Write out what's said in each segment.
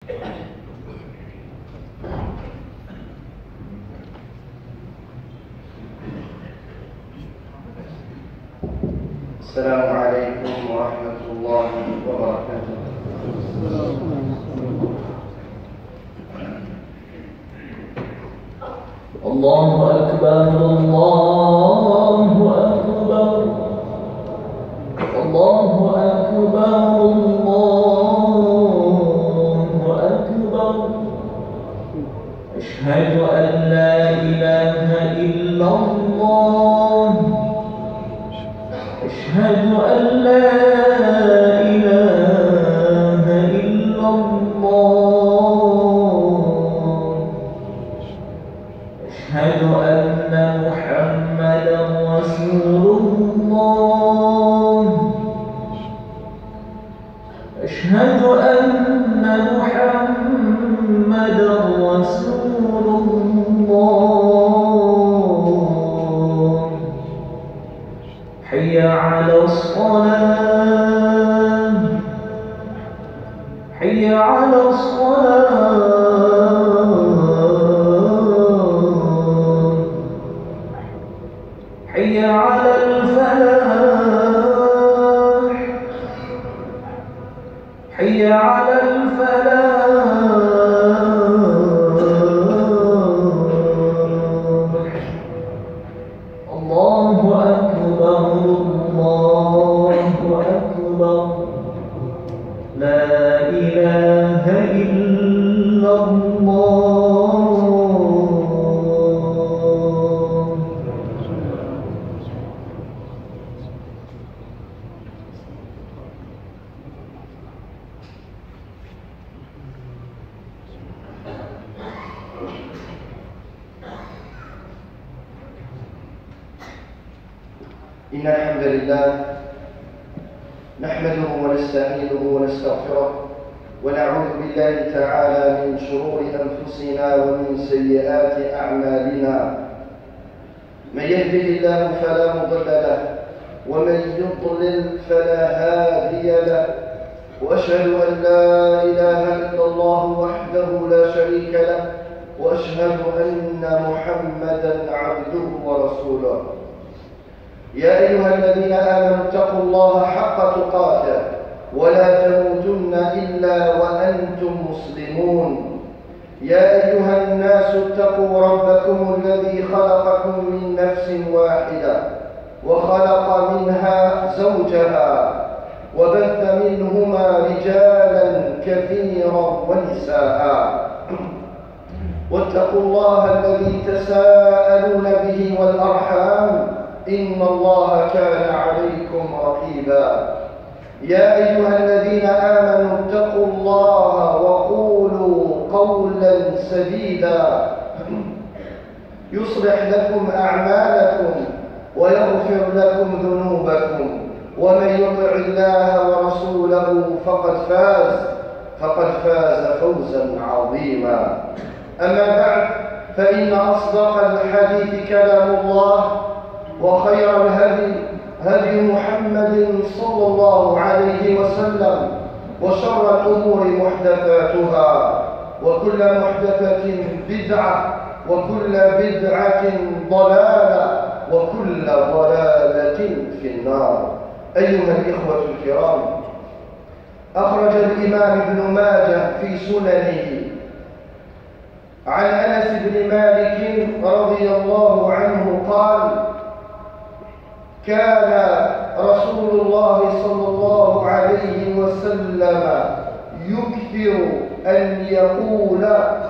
السلام عليكم ورحمة الله وبركاته. الله أكبر الله أكبر الله أكبر الله أكبر. أشهد أن لا إله إلا الله. أشهد أن لا إله إلا الله. أشهد أن محمدا رسول الله. أشهد أن محمدا رسول الله. حي على الصلاة. حي على الصلاة. حي على الفلاح. حي على الفلاح. الله أكبر الله أكبر. لا إله إلا الله. إن الحمد لله نحمده ونستعينه ونستغفره ونعوذ بالله تعالى من شرور أنفسنا ومن سيئات أعمالنا. من يهده الله فلا مضل له ومن يضلل فلا هادي له. وأشهد أن لا إله إلا الله وحده لا شريك له وأشهد أن محمدا عبده ورسوله. يا أيها الذين آمنوا اتقوا الله حق تقاته ولا تموتن إلا وأنتم مسلمون. يا أيها الناس اتقوا ربكم الذي خلقكم من نفس واحدة وخلق منها زوجها وبث منهما رجالا كثيرا ونساء. واتقوا الله الذي تساءلون به والأرحام إن الله كان عليكم رقيبا. يا أيها الذين آمنوا اتقوا الله وقولوا قولا سديدا يصلح لكم أعمالكم ويغفر لكم ذنوبكم ومن يطع الله ورسوله فقد فاز فوزا عظيما. أما بعد فإن أصدق الحديث كلام الله وخير الهدي هدي محمد صلى الله عليه وسلم وشر الأمور محدثاتها وكل محدثة بدعة وكل بدعة ضلالة وكل ضلالة في النار. أيها الإخوة الكرام، أخرج الإمام ابن ماجه في سننه عن أنس بن مالك رضي الله عنه قال: كان رسول الله صلى الله عليه وسلم يكثر أن يقول: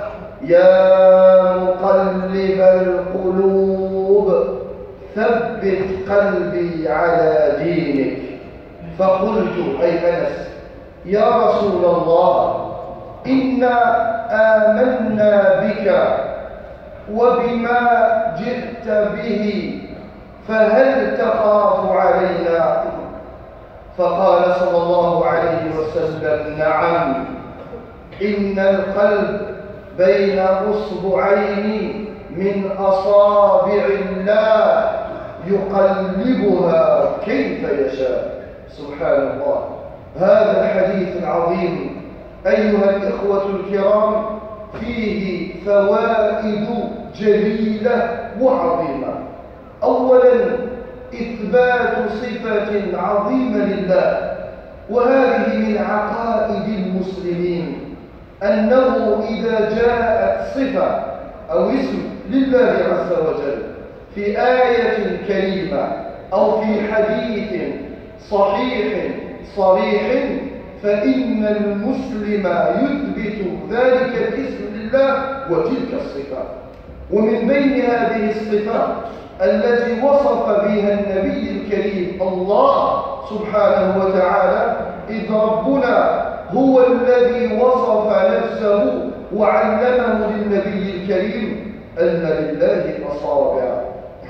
يا مقلب القلوب ثبت قلبي على دينك. فقلت أي أنس: يا رسول الله، إنا آمنا بك وبما جئت به، فهل تخاف علينا؟ فقال صلى الله عليه وسلم: نعم، إن القلب بين أصبعين من أصابع الله يقلبها كيف يشاء. سبحان الله. هذا الحديث العظيم أيها الإخوة الكرام، فيه فوائد جليلة وعظيمة. أولا، إثبات صفة عظيمة لله، وهذه من عقائد المسلمين، أنه إذا جاءت صفة أو اسم لله عز وجل في آية كريمة أو في حديث صحيح صريح، فإن المسلم يثبت ذلك الاسم لله وتلك الصفة. ومن بين هذه الصفات التي وصف بها النبي الكريم الله سبحانه وتعالى، إذ ربنا هو الذي وصف نفسه وعلمه للنبي الكريم أن لله أصابع،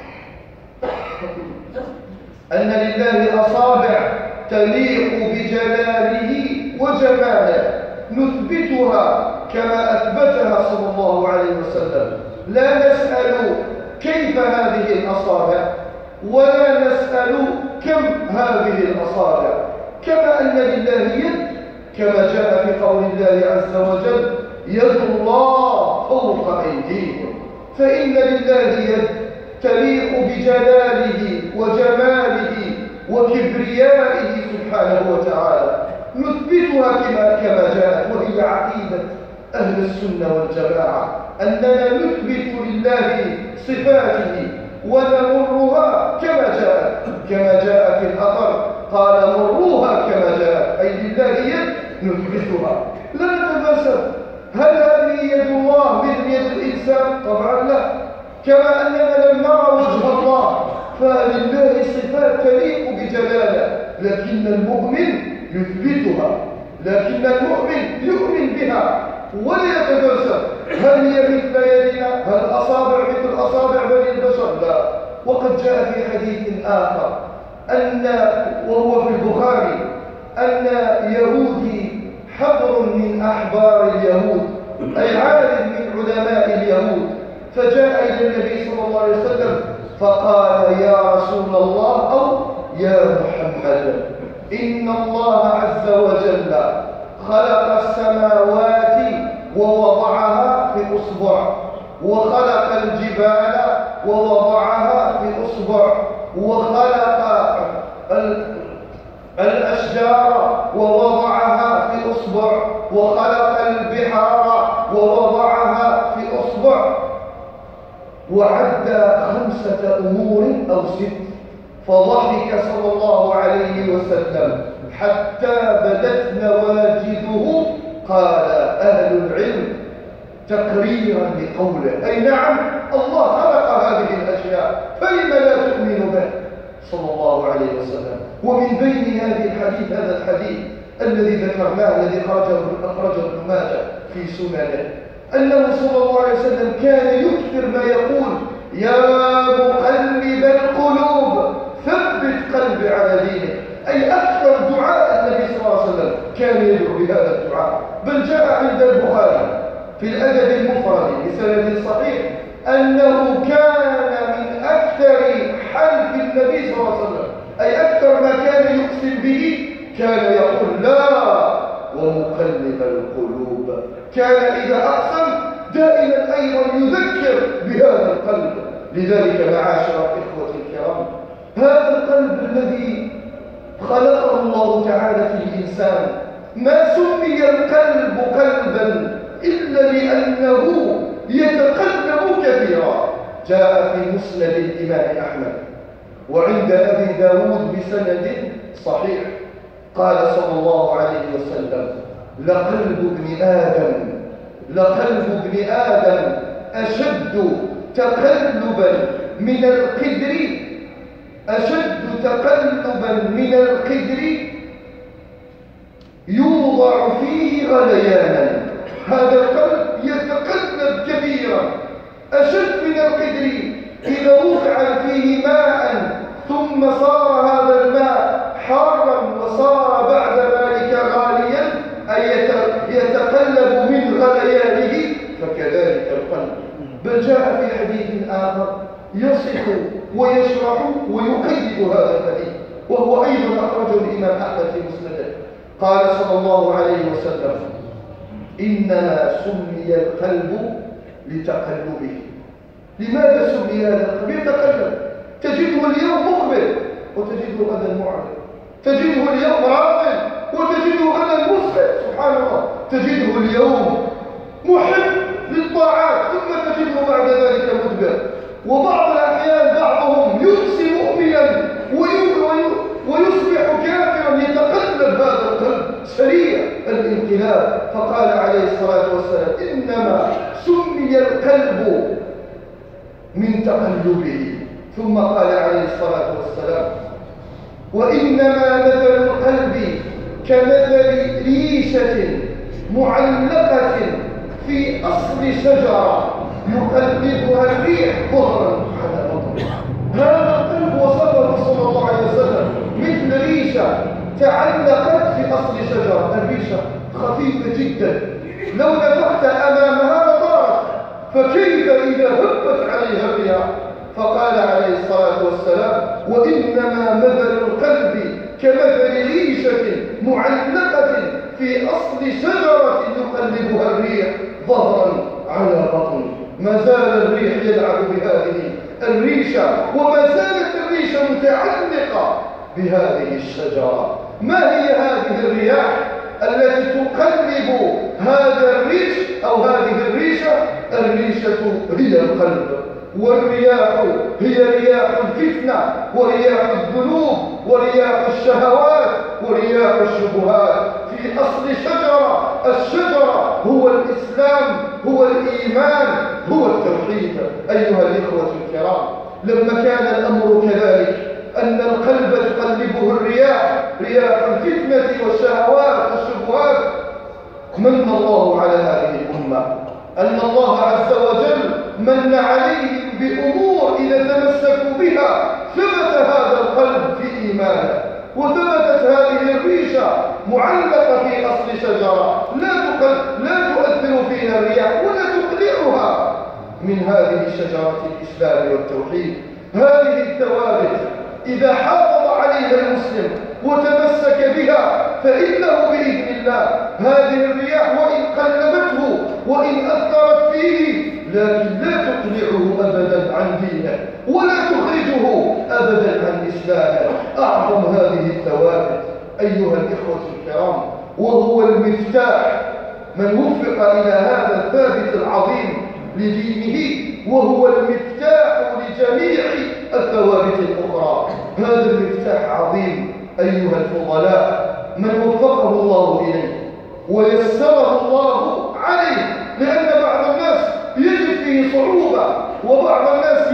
أن لله أصابع تليق بجلاله وجماله، نثبتها كما أثبتها صلى الله عليه وسلم. لا نسأل كيف هذه الأصابع، ولا نسأل كم هذه الأصابع، كما أن لله يد، كما جاء في قول الله عز وجل: يد الله فوق أيديهم. فإن لله يد تليق بجلاله وجماله وكبريائه سبحانه وتعالى، نثبتها كما جاءت، وهي عقيدة أهل السنة والجماعة، أننا نثبت لله صفاته ونمرها كما جاء في الأثر، قال: مروها كما جاءت، أي لله يد نثبتها، لا نتفلسف. هل هذه يد الله مثل يد الإنسان؟ طبعا لا. كما أننا لم نرى وجه الله، فلله صفات تليق بجلاله، لكن المؤمن يثبتها، لكن المؤمن يؤمن بها ولا يتفلسف. هل هي مثل يدنا؟ هل الأصابع مثل أصابع بني البشر؟ لا. وقد جاء في حديث آخر وهو في البخاري، أن يهودي حبر من أحبار اليهود، أي عالم من علماء اليهود، فجاء إلى النبي صلى الله عليه وسلم فقال: يا رسول الله، أو يا محمد، إن الله عز وجل خلق السماوات ووضعها في أصبع، وخلق الجبال ووضعها في أصبع، وخلق الأشجار ووضعها في أصبع، وخلق البحار ووضعها في أصبع، وعد 5 أمور أو 6. فضحك صلى الله عليه وسلم حتى بدت نواجذه. قال أهل العلم تقريرا لقوله، أي نعم، الله خلق هذه الأشياء، فلم لا تؤمن به صلى الله عليه وسلم. ومن بين هذا الحديث الذي ذكرناه، الذي أخرجه ابن ماجه في سننه، أنه صلى الله عليه وسلم كان يكثر ما يقول: يا مقلب القلوب ثبت قلبي على دينك. أي أكثر دعاء النبي صلى الله عليه وسلم كان يدعو بهذا الدعاء. بل جاء عند البخاري في الأدب المفرد بسند صحيح أنه كان من أكثر حلف النبي صلى الله عليه وسلم، أي أكثر ما كان يقسم به، كان يقول: لا ومقلب القلوب. كان إذا أقسم دائما أيضا يذكر بهذا القلب. لذلك معاشر الإخوة الكرام، هذا القلب الذي خلقه الله تعالى في الإنسان، ما سمي القلب قلبا إلا لأنه يتقلب كثيرا. جاء في مسند الإمام أحمد وعند أبي داود بسند صحيح، قال صلى الله عليه وسلم: لقلب ابن آدم أشد تقلبا من القدر يوضع فيه غليانا. هذا القلب يتقلب كثيرا، أشد من القدر. إذا وضع فيه ماء ثم صار هذا الماء حارا وصار بعد ذلك غاليا، أي يتقلب من غليانه، فكذلك القلب. بل جاء في حديث آخر يصف ويشرح ويؤيد هذا الحديث، وهو أيضا أخرجه الإمام أحمد في مسنده. قال صلى الله عليه وسلم: إنما سمي القلب لتقلبه. لماذا سمي هذا القلب؟ يتقلب، تجده اليوم مقبل وتجده غدا معرض، تجده اليوم راض وتجده غدا مسخط، سبحان الله، تجده اليوم محب للطاعات ثم تجده بعد ذلك مدبر. وبعض الأحيان بعضهم يمسي مؤمنا ويصبح كافرا، يتقلب هذا القلب سريع الانقلاب. فقال عليه الصلاة والسلام إنما سمي القلب من تقلبه. ثم قال عليه الصلاة والسلام وإنما مثل القلب كمثل ريشة معلقة في أصل شجرة يقلبها الريح ظهرا على بطن. هذا القلب وصفه صلى الله عليه وسلم مثل ريشة تعلقت في أصل شجرة. الريشة خفيفة جدا، لو نفخت أمامها لطارت، فكيف إذا هبت عليها الرياح؟ فقال عليه الصلاة والسلام وإنما مثل القلب كمثل ريشة معلقة في أصل شجرة يقلبها الريح ظهرا على بطن. ما زال الريح يلعب بهذه الريشة، وما زالت الريشة متعلقة بهذه الشجرة. ما هي هذه الرياح التي تقلب هذا الريش أو هذه الريشة؟ الريشة هي القلب، والرياح هي رياح الفتنة ورياح الذنوب ورياح الشهوات ورياح الشبهات في أصل شجرة. الشجرة هو الإسلام، هو الإيمان، هو التوحيد. أيها الإخوة الكرام، لما كان الأمر كذلك أن القلب تقلبه الرياح، رياح الفتنة والشهوات والشبهات، من الله على هذه الأمة أن الله عز وجل من عليهم بأمور إذا تمسكوا بها ثبت هذا القلب في إيمانه، وثبتت هذه الريشة معلقة في أصل شجرة لا تؤثر فيها الرياح ولا تقلعها من هذه شجرة الإسلام والتوحيد. هذه الثوابت إذا حافظ عليها المسلم وتمسك بها فإنه بإذن الله هذه الرياح وإن قلبته وإن أثرت فيه لكن لا تقلعه أبدا عن دينه ولا تخرجه أبدا عن إسلامه. أعظم هذه الثوابت أيها الإخوة الكرام وهو المفتاح، من وفق إلى هذا الثابت العظيم لدينه وهو المفتاح لجميع الثوابت الأخرى. هذا المفتاح عظيم أيها الفضلاء، من وفقه الله إليه ويسره الله عليه، لأن بعض الناس يجد فيه صعوبة وبعض الناس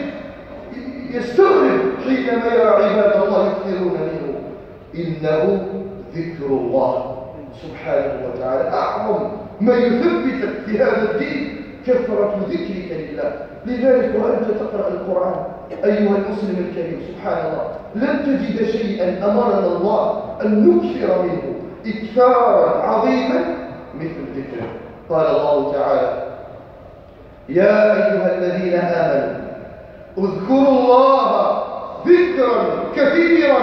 يستغرب حينما يرى عباد الله يكثرون منه. إنه ذكر الله سبحانه وتعالى. أعظم ما يثبتك في هذا الدين كثرة ذكرك لله. لذلك وأنت تقرأ القرآن أيها المسلم الكريم سبحان الله لن تجد شيئا أمرنا الله أن نكثر منه إكثارا عظيما مثل ذكره. قال الله تعالى يا أيها الذين آمنوا اذكروا الله ذكرا كثيرا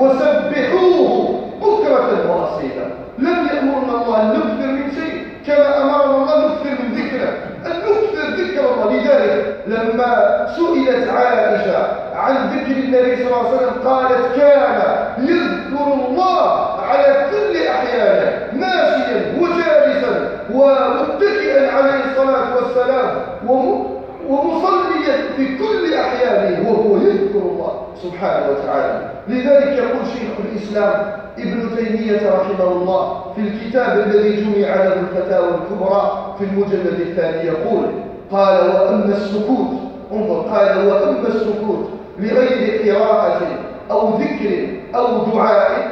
وسبحوه بكرة وأصيلا. لم يأمرنا الله أن نكثر من شيء كما أمرنا الله نكثر من ذكره، أن نكثر ذكر الله. لذلك لما سئلت عائشة عن ذكر النبي صلى الله عليه وسلم قالت كان يذكر الله على كل أحيانه ماشيا وجالسا ومتكئا عليه الصلاة والسلام ومصليا في كل أحيانه وهو يذكر الله سبحانه وتعالى. لذلك يقول شيخ الإسلام ابن تيمية رحمه الله في الكتاب الذي جمع له الفتاوى الكبرى في المجلد الثاني يقول قال وأما السكوت، انظر، قال وأما السكوت لغير قراءة أو ذكر أو دعاء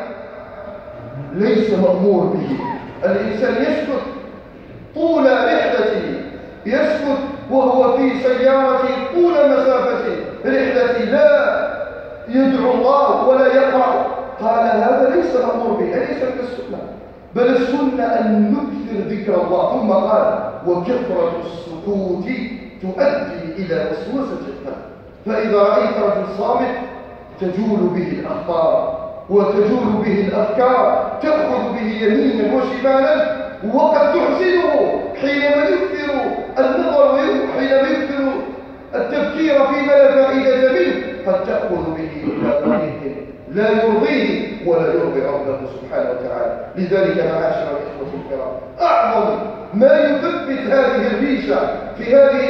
ليس مأمور به. الإنسان يسكت طول رحلته، يسكت وهو في سيارته طول مسافة رحلته لا يدعو الله ولا يقرأ. قال هذا ليس مأمور به، ليس من السنة، بل السنة أن نكثر ذكر الله. ثم قال وكثرة السكوت تؤدي إلى وسوسة القلب. فإذا رأيت رجل صامت تجول به الأخبار وتجول به الأفكار، تأخذ به يمينا وشمالا، وقد تحزنه حينما يكثر النظر حينما يكثر التفكير فيما لا فائدة منه، قد تأخذ به إلى طريق لا يرضيه ولا يرضي ربه سبحانه وتعالى. لذلك معاشر الإخوة الكرام، أعظم ما يثبت هذه الريشة في هذه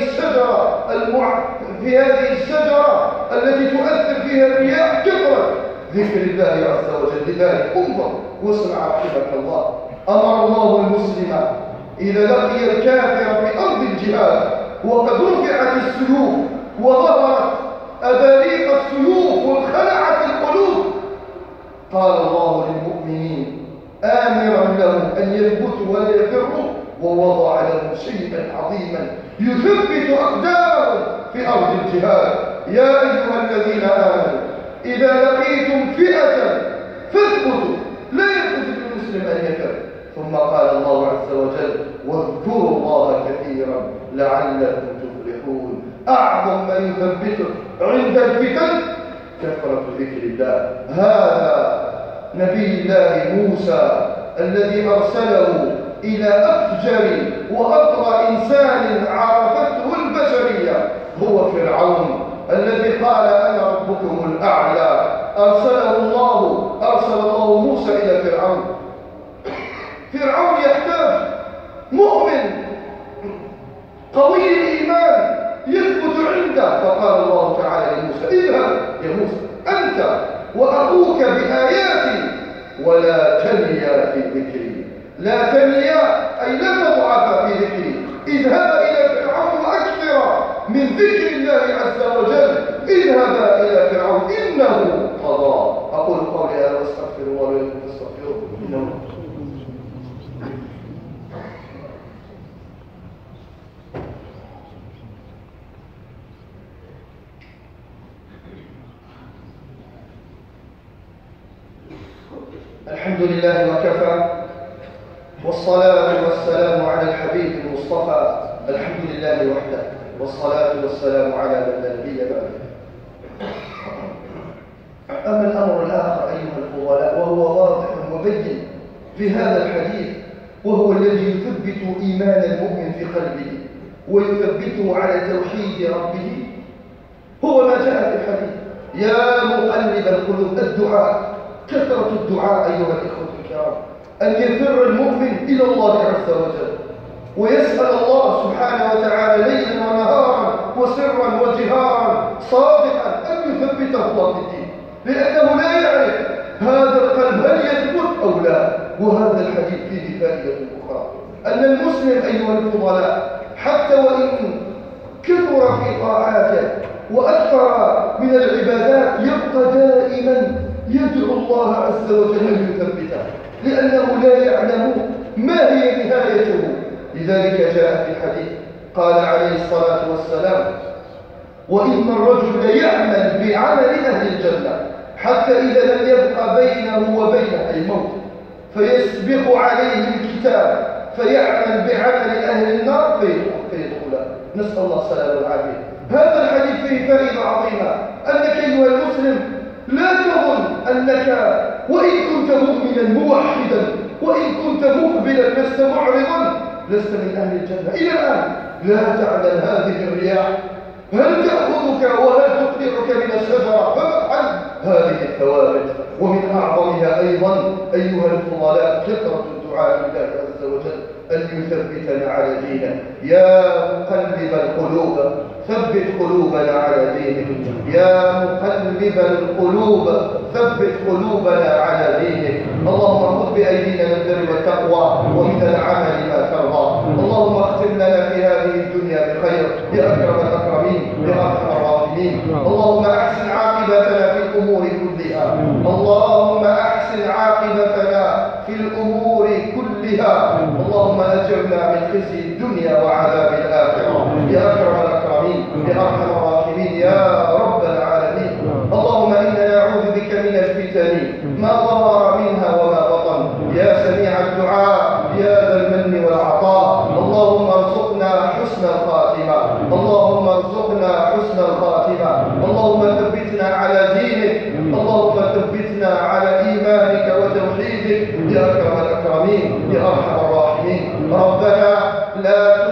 الشجرة التي تؤثر فيها الرياح كثرة ذكر الله عز وجل. لذلك انظر واسمع رحمك الله، أمر الله المسلم إذا لقي الكافر في أرض الجهاد وقد رفعت السيوف وظهرت أباريق السيوف وانخلعت القلوب، قال الله للمؤمنين آمرا لهم أن يثبتوا ولا يفروا، ووضع لهم شيئا عظيما يثبت أقدامهم في أرض الجهاد. يا أيها الذين آمنوا إذا لقيتم فئة فاثبتوا لا يجوز للمسلم أن يفر. ثم قال الله عز وجل واذكروا الله كثيرا لعلكم تفلحون. أعظم ما يثبتك عند الفتن كثرة ذكر الله. هذا نبي الله موسى الذي أرسله إلى أفجر وأطغى إنسان عرفته البشرية هو فرعون الذي قال أنا ربكم الأعلى. أرسل الله موسى إلى فرعون. فرعون يحتاج مؤمن قوي الإيمان يثبت عنده، فقال الله تعالى لموسى اذهب يا موسى أنت وأخوك بآياتي ولا تنيا في ذكري. لا تنيا أي لا تضعف في ذكري. اذهب إلى فرعون وأكثر من ذكر الله عز وجل. اذهب إلى فرعون إنه طغى. أقول قولي هذا واستغفر الله ولكم فاستغفروه إنه الحمد لله وكفى، والصلاة والسلام على الحبيب المصطفى. الحمد لله وحده، والصلاة والسلام على من لا نبي بعده. أما الأمر الآخر أيها الفضلاء وهو واضح وبين في هذا الحديث، وهو الذي يثبت إيمان المؤمن في قلبه ويثبته على توحيد ربه، هو ما جاء في الحديث يا مقلب القلوب. الدعاء، كثرة الدعاء أيها الإخوة الكرام، أن يفر المؤمن إلى الله عز وجل ويسأل الله سبحانه وتعالى ليلا ونهارا وسرا وجهارا صادقا أن يثبته الله في الدين، لأنه لا يعرف هذا القلب هل يثبت أو لا. وهذا الحديث فيه فائدة أخرى، أن المسلم أيها الفضلاء حتى وإن كثر في طاعاته وأكثر من العبادات يبقى دائما يدعو الله عز وجل أن يثبته، لأنه لا يعلم ما هي نهايته. لذلك جاء في الحديث قال عليه الصلاة والسلام وإن الرجل يعمل بعمل أهل الجنة حتى إذا لم يبق بينه وبينها الموت فيسبق عليه الكتاب فيعمل بعمل أهل النار فيدخلها. نسأل الله السلامة والعافية. هذا الحديث فيه فائدة عظيمة، أنك أيها المسلم لا تظن أنك وإن كنت مؤمنا موحدا وإن كنت مقبلا لست معرضا لست من أهل الجنة. إلى الآن لا تعلم هذه الرياح هل تأخذك وهل تقطعك من الشجرة، فافعل هذه الثوابت. ومن أعظمها أيضا أيها الفضلاء كثرة الدعاء لله عز وجل أن يثبتنا على دينه. يا مقلب القلوب ثبت قلوبنا على دينك. يا مقلب القلوب ثبت قلوبنا على دينك. اللهم خذ بأيدينا من البر والتقوى ومن العمل ما ترضى. اللهم اختم لنا في هذه الدنيا بخير يا أكرم الأكرمين يا أرحم الراحمين. اللهم أحسن عاقبتنا في الأمور كلها. اللهم أحسن عاقبتنا في الأمور كلها. اللهم أجرنا من خزي الدنيا وعذاب الآخرة يا أكرم الأكرمين يا أرحم الراحمين يا رب العالمين. اللهم إنا نعوذ بك من الفتن ما ظهر منها وما بطن. يا سميع الدعاء يا ذا المن والعطاء. اللهم ارزقنا حسن الخاتمة. اللهم ارزقنا حسن الخاتمة. اللهم ثبتنا على دينك. اللهم ثبتنا على إيمانك وتوحيدك يا أكرم الأكرمين يا أرحم الراحمين.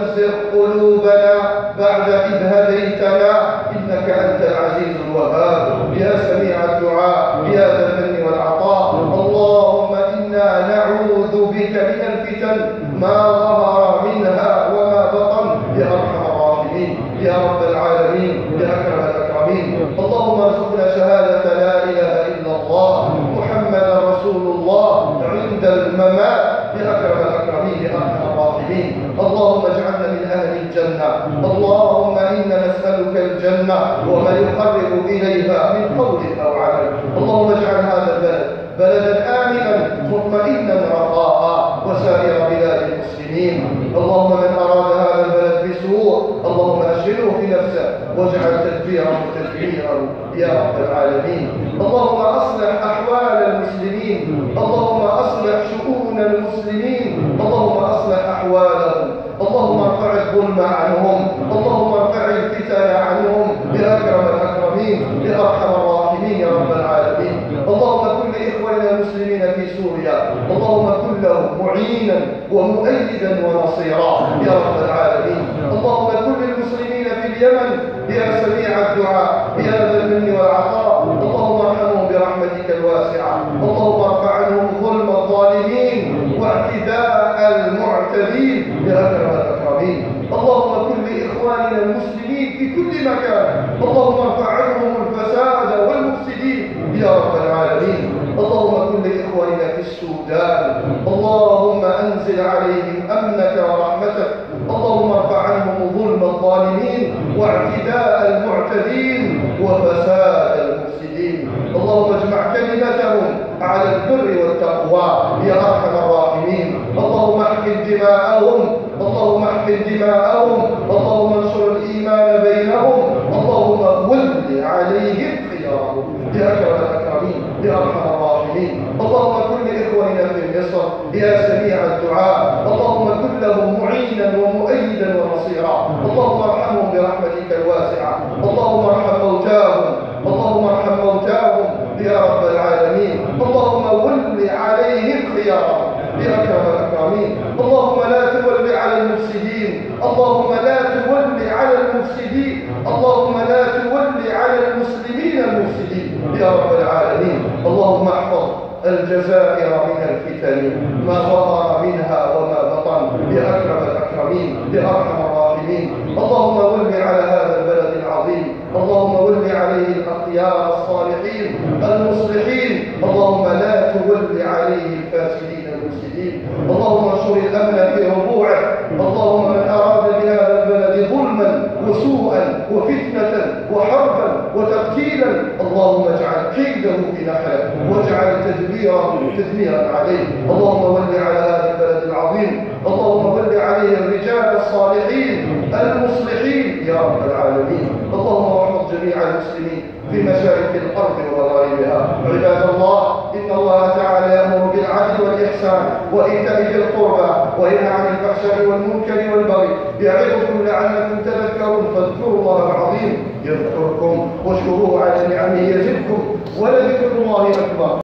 تزغ قلوبنا بعد إذ هديتنا إنك أنت العزيز الوهاب يا سميع الدعاء يا ذا المن والعطاء. اللهم إنا نعوذ بك من الفتن ما ظهر منها وما بطن يا أرحم الراحمين يا رب العالمين يا أكرم الأكرمين. اللهم ارزقنا شهادة لا إله إلا الله محمد رسول الله عند الممات يا أكرم الأكرمين يا أرحم الراحمين. اللهم اجعلنا من أهل الجنة. اللهم إنا نسألك الجنة وما يقرب إليها من قول أو عمل. اللهم اجعل هذا البلد بلدا آمنا مطمئنا رخاء وسائر بلاد المسلمين. اللهم من أراد هذا البلد بسوء اللهم أشغله في نفسه واجعل تدبيره تدبيرا يا رب العالمين. اللهم أصلح أحوال المسلمين. اللهم أصلح شؤون المسلمين. اللهم أصلح أحوالهم. اللهم ارفع الظلم عنهم. اللهم ارفع الفتن عنهم يا أكرم الأكرمين يا أرحم الراحمين يا رب العالمين. اللهم كن لإخواننا المسلمين في سوريا اللهم كن لهم معينا ومؤيدا ونصيرا يا رب العالمين. اللهم كن للمسلمين في اليمن يا سميع الدعاء يا ذا المن والعطاء. اللهم ارحمهم برحمتك الواسعة. اللهم ارفع عنهم ظلم الظالمين واعتداء المعتدين يا أكرم الأكرمين. اللهم كن لإخواننا المسلمين في كل مكان. اللهم ارفع عنهم الفساد والمفسدين يا رب العالمين. اللهم كن لإخواننا في السودان. اللهم أنزل عليهم أمنك ورحمتك. اللهم ارفع عنهم ظلم الظالمين واعتداء المعتدين وفساد المفسدين. اللهم اجمع كلمتهم على البر والتقوى يا أرحم الراحمين. اللهم احقن دماءهم. اللهم احقن دماءهم. اللهم انشر الإيمان بينهم. اللهم ول عليهم خيارهم يا أكرم الأكرمين يا أرحم الراحمين. اللهم كن لإخواننا في مصر يا سميع الدعاء. اللهم كن لهم معينا ومؤيدا ونصيرا. اللهم ارحمهم برحمتك الواسعة. اللهم ارحم موتاهم. اللهم ارحم موتاهم يا رب العالمين. اللهم ول عليهم خيارهم يا أكرم الأكرمين. اللهم لا تول على المفسدين. اللهم لا تول على المفسدين. اللهم لا تول على المسلمين المفسدين يا رب العالمين. اللهم احفظ الجزائر من الفتن ما ظهر منها وما بطن يا أكرم الأكرمين يا أرحم الراحمين. اللهم ول على هذا البلد العظيم. اللهم ول عليه الأخيار الصالحين المصلحين. اللهم لا تول عليه الفاسدين المفسدين. اللهم انشر الأمن في ربوعه. اللهم من أراد بهذا البلد ظلما وسوءا وفتنة وحربا وتقتيلا اللهم اجعل كيده في نحره واجعل تدبيره تدميرا عليه. اللهم ول على هذا البلد العظيم. اللهم ول عليه الرجال الصالحين المصلحين يا رب العالمين. اللهم احفظ جميع المسلمين في مشارق الأرض ومغاربها. عباد الله إن الله تعالى يأمر بالعدل والإحسان وإيتاء ذي القربى وينهى عن الفحشاء والمنكر والبغي يعظكم لعلكم تذكرون. فاذكروا الله العظيم يذكركم واشكروه على نعمه يزدكم ولذكر الله أكبر.